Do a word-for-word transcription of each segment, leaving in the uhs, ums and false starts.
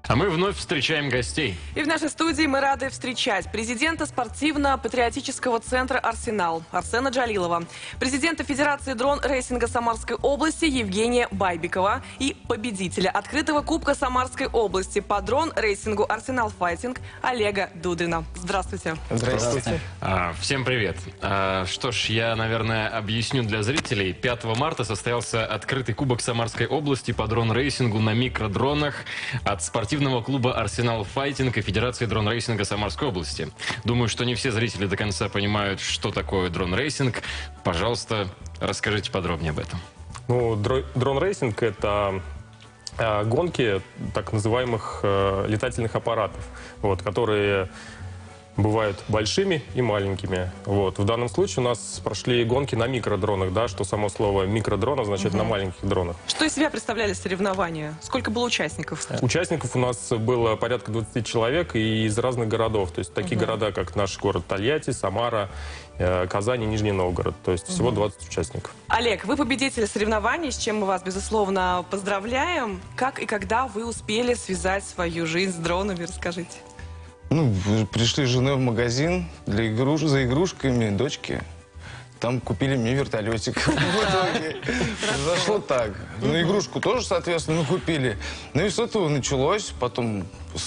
А мы вновь встречаем гостей. И в нашей студии мы рады встречать президента спортивно-патриотического центра «Арсенал» Арсена Джалилова, президента Федерации дрон-рейсинга Самарской области Евгения Байбекова и победителя открытого кубка Самарской области по дрон-рейсингу «Арсенал Файтинг» Олега Дудына. Здравствуйте. Здравствуйте. А, всем привет. А, что ж, я, наверное, объясню для зрителей. пятого марта состоялся открытый кубок Самарской области по дрон-рейсингу на микродронах от спортивного клуба «Арсенал Файтинг» и Федерации дрон-рейсинга Самарской области. Думаю, что не все зрители до конца понимают, что такое дрон-рейсинг. Пожалуйста, расскажите подробнее об этом. Ну, дрон-рейсинг – это э, гонки так называемых э, летательных аппаратов, вот, которые бывают большими и маленькими. Вот. В данном случае у нас прошли гонки на микродронах, да, что само слово микродрон означает угу. на маленьких дронах. Что из себя представляли соревнования? Сколько было участников? Участников у нас было порядка двадцати человек и из разных городов. То есть такие угу. города, как наш город Тольятти, Самара, Казань и Нижний Новгород. То есть всего двадцать участников. Олег, вы победитель соревнований, с чем мы вас, безусловно, поздравляем. Как и когда вы успели связать свою жизнь с дронами? Расскажите. Ну, пришли с женой в магазин для игруш... за игрушками дочки. Там купили мне вертолетик. В итоге произошло так. Ну, игрушку тоже, соответственно, мы купили. Ну и с этого началось. Потом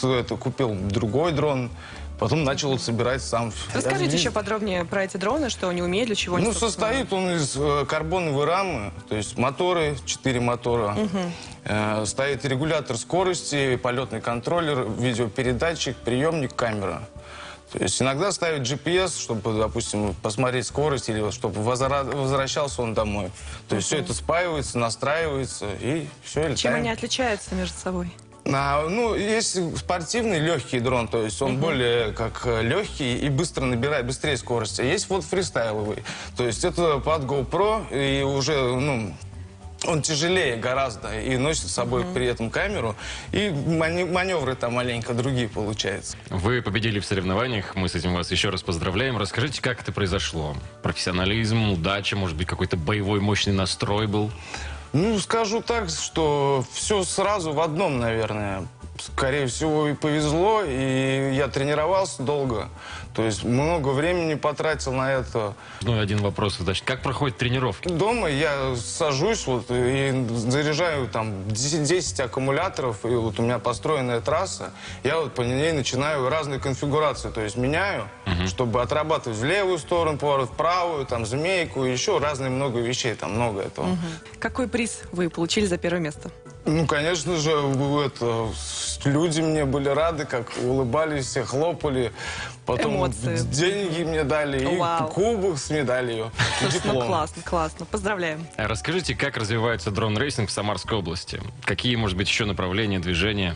купил другой дрон. Потом начал собирать сам. Расскажите еще подробнее про эти дроны, что они умеют, для чего они. Ну, состоит он из карбоновой рамы, то есть моторы, четыре мотора. Угу. Э, стоит регулятор скорости, полетный контроллер, видеопередатчик, приемник, камера. То есть иногда ставят джи пи эс, чтобы, допустим, посмотреть скорость или чтобы возвращался он домой. То есть угу. все это спаивается, настраивается и все, летаем. Чем они отличаются между собой? А, ну, есть спортивный легкий дрон, то есть он uh-huh. более как легкий и быстро набирает, быстрее скорости. Есть вот фристайловый, то есть это под GoPro и уже, ну, он тяжелее гораздо и носит с собой uh-huh. при этом камеру, и маневры там маленько другие получаются. Вы победили в соревнованиях, мы с этим вас еще раз поздравляем. Расскажите, как это произошло? Профессионализм, удача, может быть, какой-то боевой мощный настрой был? Ну, скажу так, что все сразу в одном, наверное. Скорее всего, и повезло, и я тренировался долго. То есть много времени потратил на это. Ну и один вопрос, значит, как проходят тренировки? Дома я сажусь вот, и заряжаю там десять аккумуляторов, и вот у меня построенная трасса. Я вот по ней начинаю разные конфигурации, то есть меняю, угу. чтобы отрабатывать в левую сторону поворот, в правую, там змейку, еще разные много вещей, там много этого. Угу. Какой приз вы получили за первое место? Ну, конечно же, это, люди мне были рады, как улыбались, все хлопали. Потом эмоции. Деньги мне дали, и кубок с медалью, и диплом. Ну, классно, классно. Поздравляем. Расскажите, как развивается дрон-рейсинг в Самарской области? Какие, может быть, еще направления, движения?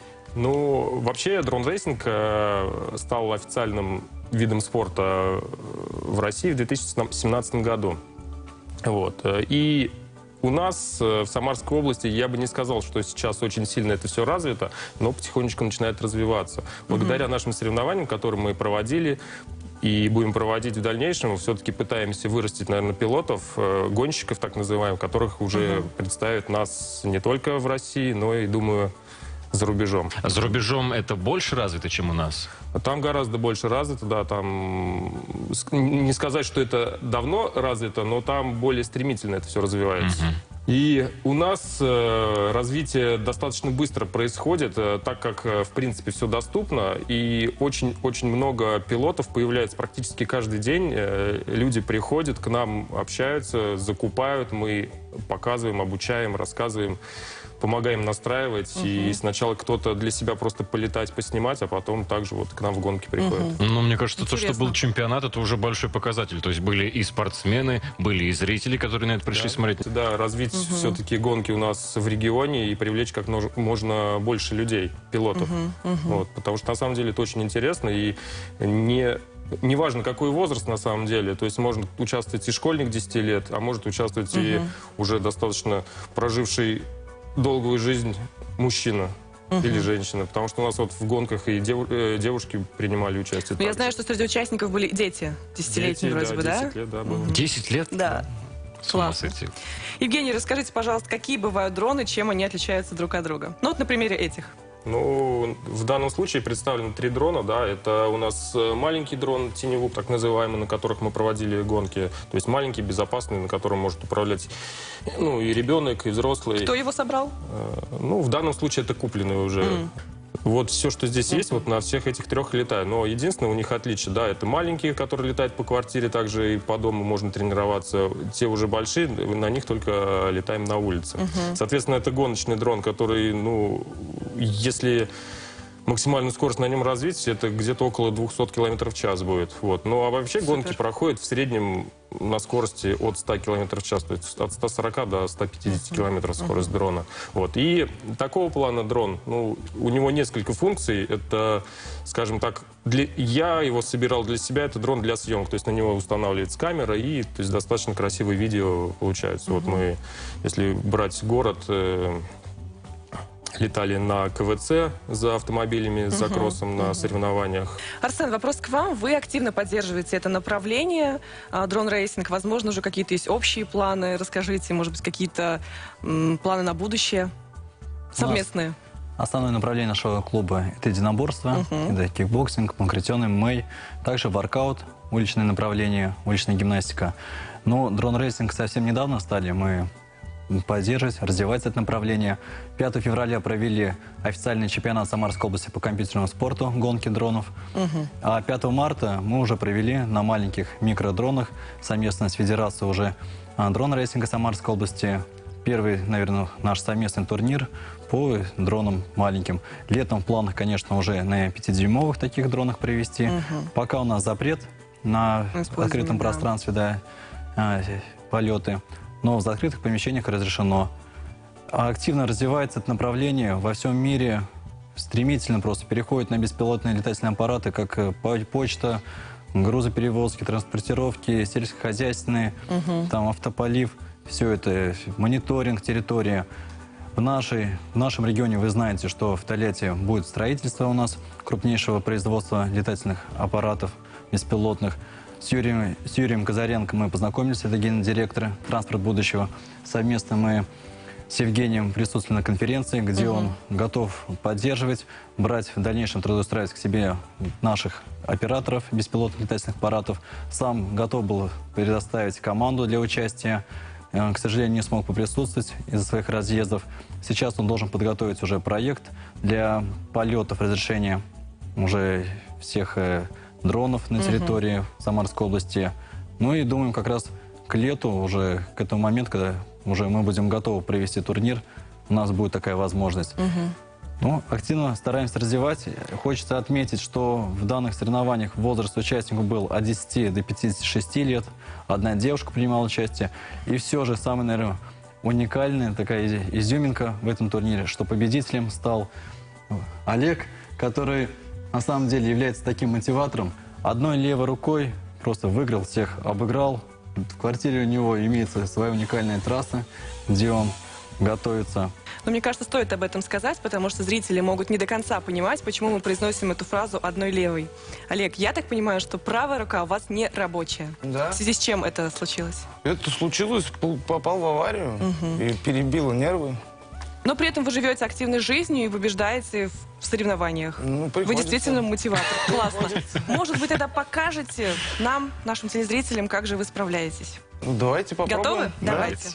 Ну, вообще, дрон-рейсинг э, стал официальным видом спорта в России в две тысячи семнадцатом году. Вот. И у нас в Самарской области, я бы не сказал, что сейчас очень сильно это все развито, но потихонечку начинает развиваться. Благодаря mm-hmm. нашим соревнованиям, которые мы проводили и будем проводить в дальнейшем, мы все-таки пытаемся вырастить, наверное, пилотов, гонщиков так называемых, которых уже mm-hmm. представят нас не только в России, но и, думаю, за рубежом. А за рубежом это больше развито, чем у нас? Там гораздо больше развито, да, там не сказать, что это давно развито, но там более стремительно это все развивается. Uh-huh. И у нас э, развитие достаточно быстро происходит, э, так как, э, в принципе, все доступно, и очень-очень много пилотов появляется практически каждый день. Э, люди приходят к нам, общаются, закупают, мы показываем, обучаем, рассказываем, помогаем настраивать, uh-huh. и сначала кто-то для себя просто полетать, поснимать, а потом также вот к нам в гонки приходит. Uh-huh. Ну, мне кажется, интересно. То, что был чемпионат, это уже большой показатель. То есть были и спортсмены, были и зрители, которые на это пришли да. смотреть. Да, развить uh-huh. все-таки гонки у нас в регионе и привлечь как можно больше людей, пилотов. Uh-huh. Uh-huh. Вот, потому что на самом деле это очень интересно, и не... Неважно, какой возраст на самом деле, то есть может участвовать и школьник десяти лет, а может участвовать uh-huh. и уже достаточно проживший долгую жизнь мужчина uh-huh. или женщина, потому что у нас вот в гонках и дев, э, девушки принимали участие. Я знаю, что среди участников были дети, десятилетние вроде да, бы, да? десять лет, да, было. десять лет? Да. Классно. Евгений, расскажите, пожалуйста, какие бывают дроны, чем они отличаются друг от друга? Ну вот на примере этих. Ну, в данном случае представлены три дрона, да, это у нас маленький дрон, теневук, так называемый, на которых мы проводили гонки, то есть маленький, безопасный, на котором может управлять, ну, и ребенок, и взрослый. Кто его собрал? Ну, в данном случае это купленный уже. Mm. Вот все, что здесь есть, вот на всех этих трех летаю. Но единственное, у них отличие, да, это маленькие, которые летают по квартире, также и по дому можно тренироваться. Те уже большие, на них только летаем на улице. Uh-huh. Соответственно, это гоночный дрон, который, ну, если максимальную скорость на нем развить, это где-то около двухсот километров в час будет. Вот. Ну, а вообще Супер. Гонки проходят в среднем на скорости от ста километров в час, то есть от ста сорока до ста пятидесяти uh-huh. километров скорость uh-huh. дрона. Вот. И такого плана дрон, ну, у него несколько функций. Это, скажем так, для, я его собирал для себя, это дрон для съемок, то есть на него устанавливается камера, и то есть достаточно красивые видео получаются. Uh-huh. Вот мы, если брать город, э, летали на КВЦ за автомобилями, за uh-huh. кроссом на uh-huh. соревнованиях. Арсен, вопрос к вам. Вы активно поддерживаете это направление, дрон-рейсинг. Возможно, уже какие-то есть общие планы. Расскажите, может быть, какие-то м, планы на будущее совместные? Основное направление нашего клуба – это единоборство, uh-huh. это кикбоксинг, панкратион, эм эм а, также воркаут, уличное направление, уличная гимнастика. Но дрон-рейсинг совсем недавно стали мы поддерживать, развивать это направление. пятого февраля провели официальный чемпионат Самарской области по компьютерному спорту, гонки дронов. Угу. А пятого марта мы уже провели на маленьких микродронах совместно с Федерацией уже дрон-рейсинга Самарской области первый, наверное, наш совместный турнир по дронам маленьким. Летом в планах, конечно, уже на пятидюймовых таких дронах провести. Угу. Пока у нас запрет на открытом да. пространстве, да, полеты. Но в закрытых помещениях разрешено. Активно развивается это направление во всем мире, стремительно просто переходит на беспилотные летательные аппараты, как почта, грузоперевозки, транспортировки, сельскохозяйственные, угу. там автополив, все это, мониторинг территории. В, нашей, в нашем регионе вы знаете, что в Тольятти будет строительство у нас крупнейшего производства летательных аппаратов беспилотных. С Юрием, с Юрием Казаренко мы познакомились, это генеральный директор «Транспорт будущего». Совместно мы с Евгением присутствовали на конференции, где угу. он готов поддерживать, брать в дальнейшем, трудоустраивать к себе наших операторов беспилотных летательных аппаратов. Сам готов был предоставить команду для участия. К сожалению, не смог поприсутствовать из-за своих разъездов. Сейчас он должен подготовить уже проект для полетов, разрешения уже всех дронов на территории угу. Самарской области. Ну и думаем, как раз к лету, уже к этому моменту, когда уже мы будем готовы провести турнир, у нас будет такая возможность. Угу. Ну, активно стараемся развивать. Хочется отметить, что в данных соревнованиях возраст участников был от десяти до пятидесяти шести лет. Одна девушка принимала участие. И все же самая, наверное, уникальная такая изюминка в этом турнире, что победителем стал Олег, который на самом деле является таким мотиватором. Одной левой рукой просто выиграл всех, обыграл. В квартире у него имеется своя уникальная трасса, где он готовится. Но мне кажется, стоит об этом сказать, потому что зрители могут не до конца понимать, почему мы произносим эту фразу «одной левой». Олег, я так понимаю, что правая рука у вас не рабочая. Да. В связи с чем это случилось? Это случилось, попал в аварию угу. и перебило нервы. Но при этом вы живете активной жизнью и побеждаете в соревнованиях. Ну, вы действительно мотиватор. Классно. Может быть, тогда покажете нам, нашим телезрителям, как же вы справляетесь. Ну, давайте попробуем. Готовы? Да. Давайте.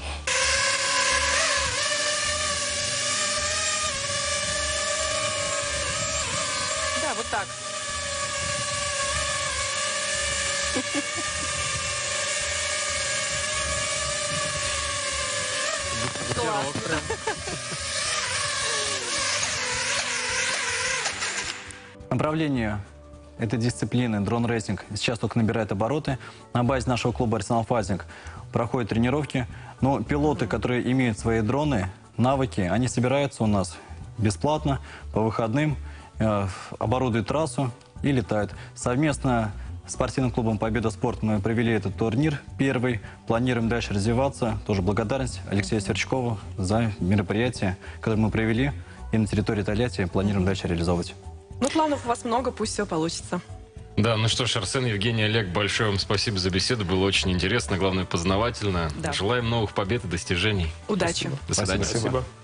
Да, вот так. Классно. Направление этой дисциплины, дрон-рейсинг, сейчас только набирает обороты. На базе нашего клуба «Арсенал Фазинг» проходят тренировки. Но пилоты, которые имеют свои дроны, навыки, они собираются у нас бесплатно, по выходным, э, оборудуют трассу и летают. Совместно с спортивным клубом «Победа Спорт» мы провели этот турнир первый. Планируем дальше развиваться. Тоже благодарность Алексею Сверчкову за мероприятие, которое мы провели. И на территории Тольятти планируем дальше реализовывать. Ну, планов у вас много, пусть все получится. Да, ну что ж, Арсен, Евгений, Олег, большое вам спасибо за беседу. Было очень интересно, главное, познавательно. Да. Желаем новых побед и достижений. Удачи. Спасибо. До свидания. Спасибо. Спасибо.